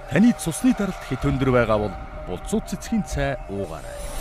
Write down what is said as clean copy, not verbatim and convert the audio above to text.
Таны цусны даралт хэд өндөр байгаа бол булцууд цэцгийн цай уугаарай.